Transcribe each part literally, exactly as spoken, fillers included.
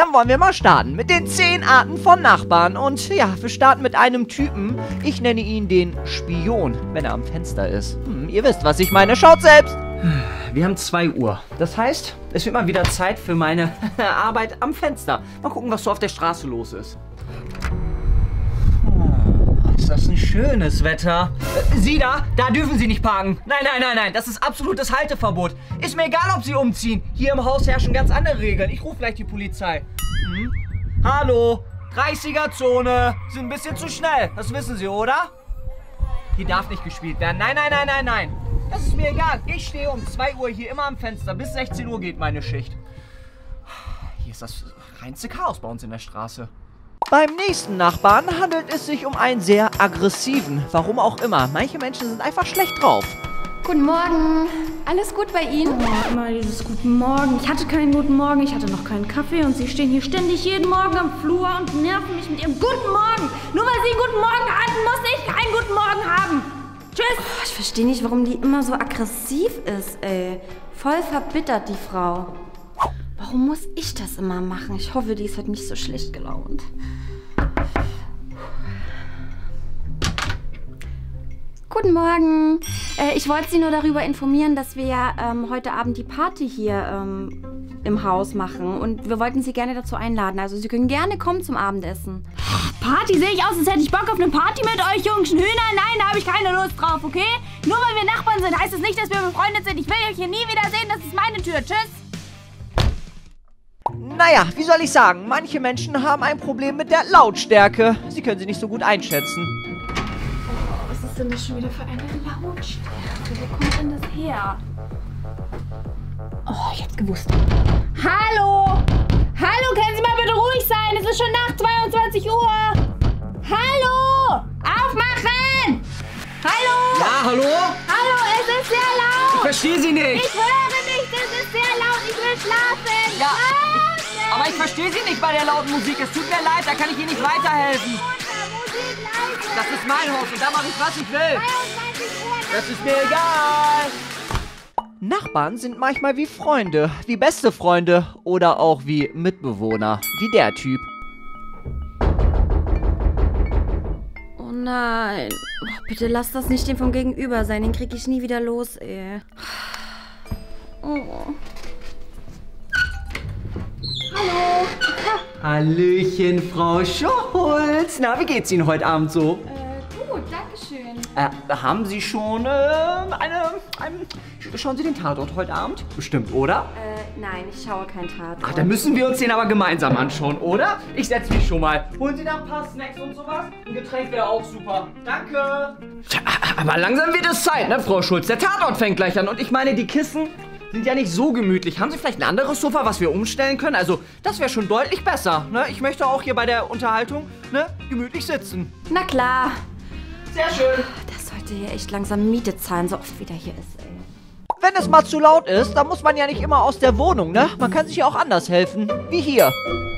dann wollen wir mal starten mit den zehn Arten von Nachbarn. Und ja, wir starten mit einem Typen. Ich nenne ihn den Spion, wenn er am Fenster ist. Hm, ihr wisst, was ich meine. Schaut selbst. Wir haben zwei Uhr. Das heißt, es wird mal wieder Zeit für meine Arbeit am Fenster. Mal gucken, was so auf der Straße los ist. Oh, ist das ein schönes Wetter. Äh, Sie da, da dürfen Sie nicht parken. Nein, nein, nein, nein, das ist absolutes Halteverbot. Ist mir egal, ob Sie umziehen. Hier im Haus herrschen ganz andere Regeln. Ich rufe gleich die Polizei. Hm? Hallo, dreißiger-Zone. Sind ein bisschen zu schnell. Das wissen Sie, oder? Hier darf nicht gespielt werden. Nein, nein, nein, nein, nein. Das ist mir egal. Ich stehe um zwei Uhr hier immer am Fenster. Bis sechzehn Uhr geht meine Schicht. Hier ist das reinste Chaos bei uns in der Straße. Beim nächsten Nachbarn handelt es sich um einen sehr aggressiven. Warum auch immer. Manche Menschen sind einfach schlecht drauf. Guten Morgen. Alles gut bei Ihnen? Oh, immer dieses Guten Morgen. Ich hatte keinen guten Morgen, ich hatte noch keinen Kaffee und Sie stehen hier ständig jeden Morgen am Flur und nerven mich mit Ihrem Guten Morgen. Nur weil Sie einen guten Morgen hatten, muss ich keinen guten Morgen haben. Tschüss! Oh, ich verstehe nicht, warum die immer so aggressiv ist, ey. Voll verbittert, die Frau. Warum muss ich das immer machen? Ich hoffe, die ist heute nicht so schlecht gelaunt. Guten Morgen. Äh, ich wollte Sie nur darüber informieren, dass wir ja ähm, heute Abend die Party hier ähm, im Haus machen. Und wir wollten Sie gerne dazu einladen. Also Sie können gerne kommen zum Abendessen. Party sehe ich aus, als hätte ich Bock auf eine Party mit euch jungschen Hühnern. Nein, da habe ich keine Lust drauf, okay? Nur weil wir Nachbarn sind, heißt es nicht, dass wir befreundet sind. Ich will euch hier nie wiedersehen. Das ist meine Tür. Tschüss. Naja, wie soll ich sagen? Manche Menschen haben ein Problem mit der Lautstärke. Sie können sie nicht so gut einschätzen. Was ist denn das schon wieder für eine Lautstärke? Wo kommt denn das her? Oh, ich hab's gewusst. Hallo! Hallo, können Sie mal bitte ruhig sein? Es ist schon nach zweiundzwanzig Uhr. Hallo! Aufmachen! Hallo! Ja, hallo? Hallo, es ist sehr Ich laut! verstehe Sie nicht. Ich höre nicht, es ist sehr laut, ich will schlafen! Ja, Schlafen! Aber ich verstehe Sie nicht bei der lauten Musik. Es tut mir leid, da kann ich Ihnen nicht weiterhelfen. Musik leise! Das ist mein Haus und da mache ich, was ich will. zweiundzwanzig Uhr! Das ist mir egal. Nachbarn sind manchmal wie Freunde, wie beste Freunde oder auch wie Mitbewohner, wie der Typ. Oh nein. Oh, bitte lass das nicht den vom Gegenüber sein. Den krieg ich nie wieder los, ey. Oh. Hallo! Hallöchen, Frau Schulz. Na, wie geht's Ihnen heute Abend so? Äh, gut, danke schön. Äh, haben Sie schon äh, eine, ein... Schauen Sie den Tatort heute Abend? Bestimmt, oder? Äh, nein, ich schaue kein Tatort. Ach, dann müssen wir uns den aber gemeinsam anschauen, oder? Ich setze mich schon mal. Holen Sie da ein paar Snacks und sowas? Ein Getränk wäre auch super. Danke. Tja, aber langsam wird es Zeit, ne, Frau Schulz? Der Tatort fängt gleich an. Und ich meine, die Kissen sind ja nicht so gemütlich. Haben Sie vielleicht ein anderes Sofa, was wir umstellen können? Also, das wäre schon deutlich besser, ne? Ich möchte auch hier bei der Unterhaltung, ne, gemütlich sitzen. Na klar. Sehr schön. Das sollte hier echt langsam Miete zahlen, so oft wie der hier ist, ey. Wenn es mal zu laut ist, dann muss man ja nicht immer aus der Wohnung, ne? Man kann sich ja auch anders helfen, wie hier.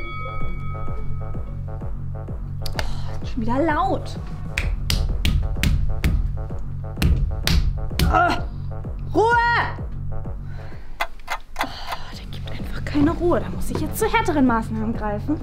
Schon wieder laut. Ah, Ruhe! Oh, der gibt einfach keine Ruhe. Da muss ich jetzt zu härteren Maßnahmen greifen.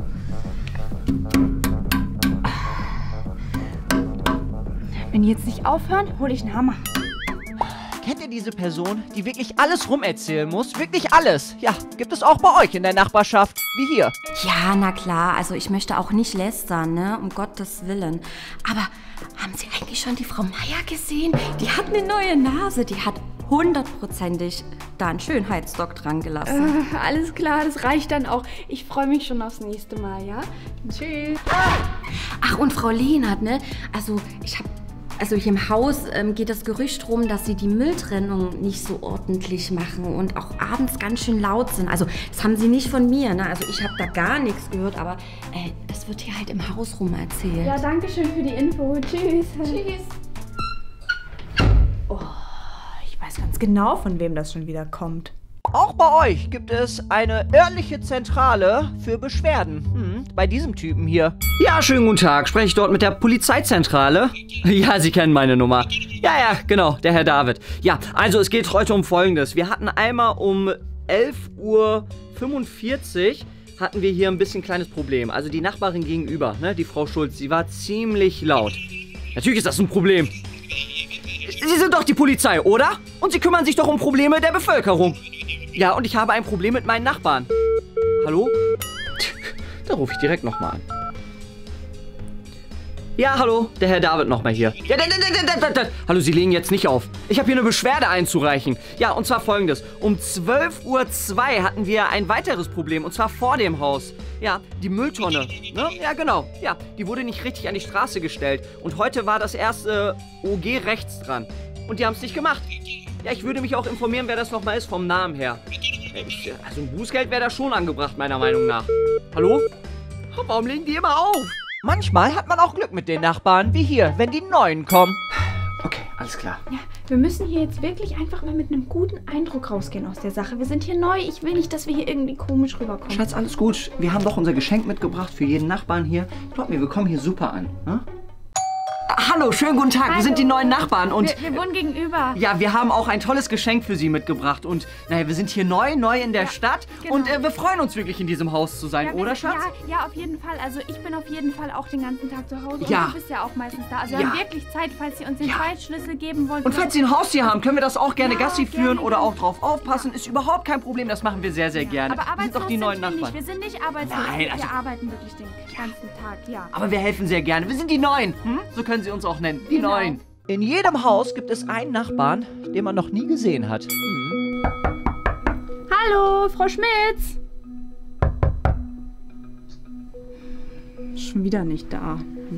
Wenn die jetzt nicht aufhören, hole ich einen Hammer. Kennt ihr diese Person, die wirklich alles rumerzählen muss? Wirklich alles. Ja, gibt es auch bei euch in der Nachbarschaft, wie hier. Ja, na klar. Also ich möchte auch nicht lästern, ne? Um Gottes Willen. Aber haben Sie eigentlich schon die Frau Meier gesehen? Die hat eine neue Nase. Die hat hundertprozentig da einen Schönheitsdock dran gelassen. Äh, alles klar, das reicht dann auch. Ich freue mich schon aufs nächste Mal, ja? Tschüss. Ach, und Frau Lehnert, ne? Also ich habe... Also hier im Haus ähm, geht das Gerücht rum, dass sie die Mülltrennung nicht so ordentlich machen und auch abends ganz schön laut sind. Also das haben sie nicht von mir, ne? Also ich habe da gar nichts gehört, aber äh, das wird hier halt im Haus rum erzählt. Ja, danke schön für die Info. Tschüss. Tschüss. Oh, ich weiß ganz genau, von wem das schon wieder kommt. Auch bei euch gibt es eine örtliche Zentrale für Beschwerden. Hm, bei diesem Typen hier. Ja, schönen guten Tag. Spreche ich dort mit der Polizeizentrale? Ja, Sie kennen meine Nummer. Ja, ja, genau, der Herr David. Ja, also es geht heute um Folgendes. Wir hatten einmal um elf Uhr fünfundvierzig hatten wir hier ein bisschen kleines Problem. Also die Nachbarin gegenüber, ne, die Frau Schulz, die war ziemlich laut. Natürlich ist das ein Problem. Sie sind doch die Polizei, oder? Und Sie kümmern sich doch um Probleme der Bevölkerung. Ja, und ich habe ein Problem mit meinen Nachbarn. Hallo? Da rufe ich direkt nochmal an. Ja, hallo, der Herr David nochmal hier. Ja, da, da, da, da, da. Hallo, Sie legen jetzt nicht auf. Ich habe hier eine Beschwerde einzureichen. Ja, und zwar folgendes. Um zwölf Uhr zwei hatten wir ein weiteres Problem, und zwar vor dem Haus. Ja, die Mülltonne. Ne? Ja, genau. Ja, die wurde nicht richtig an die Straße gestellt. Und heute war das erste O G rechts dran. Und die haben es nicht gemacht. Ja, ich würde mich auch informieren, wer das nochmal ist, vom Namen her. Ich, also ein Bußgeld wäre da schon angebracht, meiner Meinung nach. Hallo? Warum legen die immer auf? Manchmal hat man auch Glück mit den Nachbarn, wie hier, wenn die Neuen kommen. Okay, alles klar. Ja, wir müssen hier jetzt wirklich einfach mal mit einem guten Eindruck rausgehen aus der Sache. Wir sind hier neu. Ich will nicht, dass wir hier irgendwie komisch rüberkommen. Schatz, alles gut. Wir haben doch unser Geschenk mitgebracht für jeden Nachbarn hier. Glaub mir, wir kommen hier super an. Ne? Hallo, schönen guten Tag. Hallo. Wir sind die neuen Nachbarn und... Wir, wir wohnen gegenüber. Ja, wir haben auch ein tolles Geschenk für Sie mitgebracht. Und naja, wir sind hier neu, neu in der Ja, Stadt. genau. Und äh, wir freuen uns wirklich, in diesem Haus zu sein, Ja, oder wir- Schatz? Ja, ja, auf jeden Fall. Also ich bin auf jeden Fall auch den ganzen Tag zu Hause. Ja. Und du bist ja auch meistens da. Also wir Ja. haben wirklich Zeit, falls Sie uns den Ja. Zweitschlüssel geben wollen. Und falls Sie ein Haustier haben, können wir das auch gerne Ja, Gassi gerne, führen oder gerne. auch drauf aufpassen. Ist überhaupt kein Problem. Das machen wir sehr, sehr gerne. Aber wir sind arbeitslos doch die neuen sind wir Nachbarn. nicht. Wir sind nicht arbeitslos. Nein, also- wir arbeiten wirklich den ganzen Tag, ja. Aber wir helfen sehr gerne. Wir sind die Neuen. Hm? So können Sie uns auch nennen. Die Genau. Neuen. In jedem Haus gibt es einen Nachbarn, den man noch nie gesehen hat. Hm. Hallo, Frau Schmitz. Schon wieder nicht da.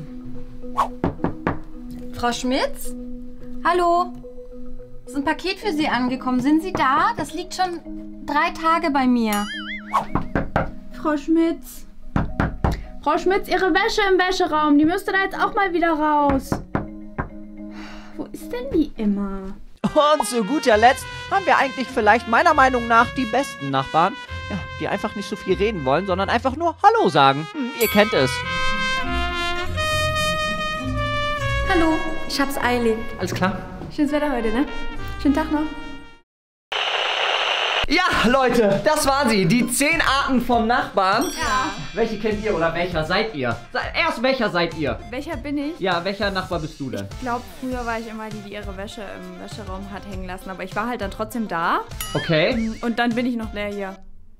Frau Schmitz? Hallo? Ist ein Paket für Sie angekommen. Sind Sie da? Das liegt schon drei Tage bei mir. Frau Schmitz. Frau Schmitz, Ihre Wäsche im Wäscheraum. Die müsste da jetzt auch mal wieder raus. Wo ist denn die immer? Und zu guter Letzt haben wir eigentlich vielleicht meiner Meinung nach die besten Nachbarn, ja, die einfach nicht so viel reden wollen, sondern einfach nur Hallo sagen. Hm, ihr kennt es. Hallo, ich hab's eilig. Alles klar? Schönes Wetter heute, ne? Schönen Tag noch. Ja, Leute, das waren sie. Die zehn Arten von Nachbarn. Ja. Welche kennt ihr oder welcher seid ihr? Se- Erst welcher seid ihr? Welcher bin ich? Ja, welcher Nachbar bist du denn? Ich glaube, früher war ich immer die, die ihre Wäsche im Wäscheraum hat hängen lassen. Aber ich war halt dann trotzdem da. Okay. Und dann bin ich noch der hier.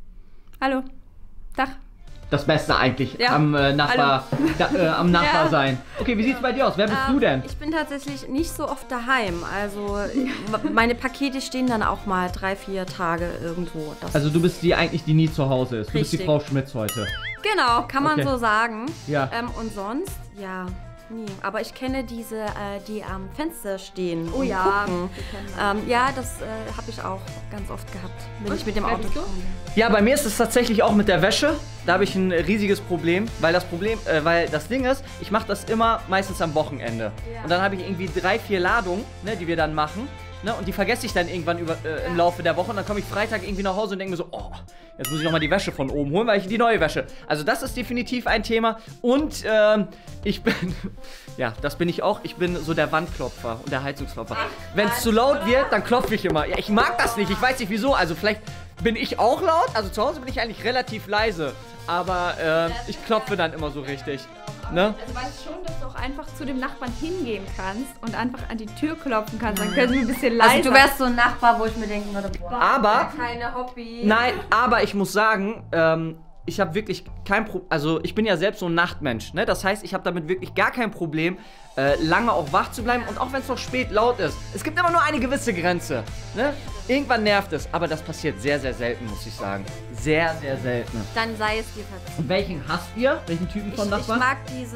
Hallo. Tag. Das Beste eigentlich Ja. am äh, Nachbar, da, äh, am Nachbar Ja. sein. Okay, wie sieht's bei dir aus? Wer bist du denn? Ich bin tatsächlich nicht so oft daheim. Also meine Pakete stehen dann auch mal drei, vier Tage irgendwo. Das Also du bist die eigentlich, die nie zu Hause ist. Du bist die Richtig. Frau Schmitz heute. genau, kann man Okay. so sagen. Ja. Ähm, und sonst, ja, nie. Aber ich kenne diese, äh, die am Fenster stehen Oh und ja, gucken. Ähm, ja, das äh, habe ich auch ganz oft gehabt, wenn ich mit dem wer Auto bist du? komme. Ja, bei mir ist es tatsächlich auch mit der Wäsche. Da habe ich ein riesiges Problem, weil das Problem, äh, weil das Ding ist, ich mache das immer meistens am Wochenende. Und dann habe ich irgendwie drei, vier Ladungen, ne, die wir dann machen. Ne, und die vergesse ich dann irgendwann über, äh, im Laufe der Woche. Und dann komme ich Freitag irgendwie nach Hause und denke mir so, oh, jetzt muss ich nochmal die Wäsche von oben holen, weil ich die neue Wäsche. Also das ist definitiv ein Thema. Und ähm, ich bin, ja, das bin ich auch. Ich bin so der Wandklopfer und der Heizungsklopfer. Wenn es zu laut wird, dann klopfe ich immer. Ja, ich mag das nicht. Ich weiß nicht wieso. Also vielleicht bin ich auch laut. Also zu Hause bin ich eigentlich relativ leise. Aber äh, ich klopfe dann immer so richtig. Ne? Also weißt schon, dass du auch einfach zu dem Nachbarn hingehen kannst und einfach an die Tür klopfen kannst. Dann können sie ein bisschen leiser. Also du wärst so ein Nachbar, wo ich mir denken würde, boah, Aber keine Hobby. Nein, aber ich muss sagen, ähm, ich habe wirklich kein Problem, also ich bin ja selbst so ein Nachtmensch, ne? Das heißt, ich habe damit wirklich gar kein Problem, äh, lange auch wach zu bleiben und auch wenn es noch spät laut ist. Es gibt immer nur eine gewisse Grenze, ne? Irgendwann nervt es, aber das passiert sehr, sehr selten, muss ich sagen. Sehr, sehr selten. Dann sei es dir verziehen. Und welchen hasst ihr? Welchen Typen Ich, von ich Nachbarn? mag diese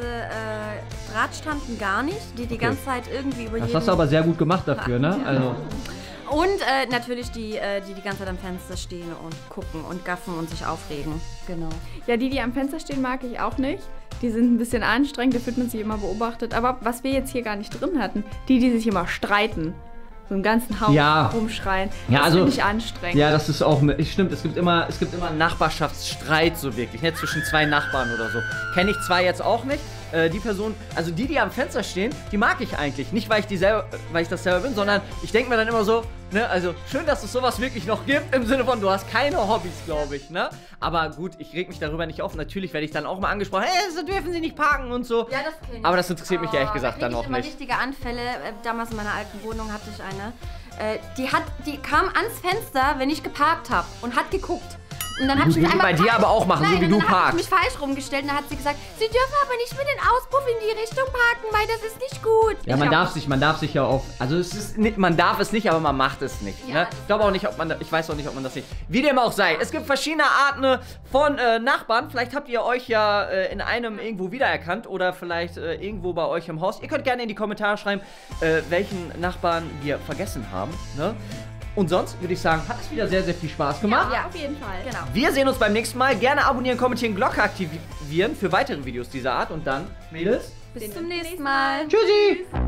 äh, Drahtstanden gar nicht, die die Okay. ganze Zeit irgendwie über Das jeden... hast du aber sehr gut gemacht dafür, ne? Also, Und äh, natürlich die, äh, die die ganze Zeit am Fenster stehen und gucken und gaffen und sich aufregen. Genau. Ja, die, die am Fenster stehen, mag ich auch nicht. Die sind ein bisschen anstrengend, da fühlt man sich immer beobachtet. Aber was wir jetzt hier gar nicht drin hatten, die, die sich immer streiten. So einen ganzen Haufen Ja. rumschreien. Ja, das also- finde ich anstrengend. ja, das ist auch, stimmt, es gibt immer, es gibt immer einen Nachbarschaftsstreit so wirklich, ne? Zwischen zwei Nachbarn oder so. Kenne ich zwar jetzt auch nicht, äh, die Person, also die, die am Fenster stehen, die mag ich eigentlich. Nicht, weil ich, die selber, weil ich das selber bin, sondern ich denke mir dann immer so, ne, also schön, dass es sowas wirklich noch gibt, im Sinne von, du hast keine Hobbys, glaube ich, ne? Aber gut, ich reg mich darüber nicht auf. Natürlich werde ich dann auch mal angesprochen, hey, so dürfen Sie nicht parken und so. Ja, das kenn ich. Aber das interessiert mich ehrlich Oh, gesagt da dann krieg auch ich immer nicht. richtige Anfälle. Äh, Damals in meiner alten Wohnung hatte ich eine. Äh, die hat, die kam ans Fenster, wenn ich geparkt habe und hat geguckt. Und dann habe ich Gut, mich würde einmal ich bei dir falsch- aber auch machen, so Nein, wie und du dann hab parkst. ich mich falsch rumgestellt und dann hat sie gesagt, Sie dürfen aber nicht mit den Auspuff in die Richtung parken, weil das ist nicht gut. Ja, Ich man hab- darf sich, man darf sich ja auch, also es ist nicht, man darf es nicht, aber man macht es nicht. Ja, Ne? das Ich glaube auch nicht, ob man, da- ich weiß auch nicht, ob man das nicht. Wie dem auch sei, es gibt verschiedene Arten von äh, Nachbarn. Vielleicht habt ihr euch ja äh, in einem irgendwo wiedererkannt oder vielleicht äh, irgendwo bei euch im Haus. Ihr könnt gerne in die Kommentare schreiben, äh, welchen Nachbarn wir vergessen haben. Ne? Und sonst würde ich sagen, hat es wieder sehr, sehr viel Spaß gemacht. Ja, Auf jeden Fall. genau. Wir sehen uns beim nächsten Mal. Gerne abonnieren, kommentieren, Glocke aktivieren für weitere Videos dieser Art. Und dann, Mädels, Bis zum nächsten Mal. tschüssi!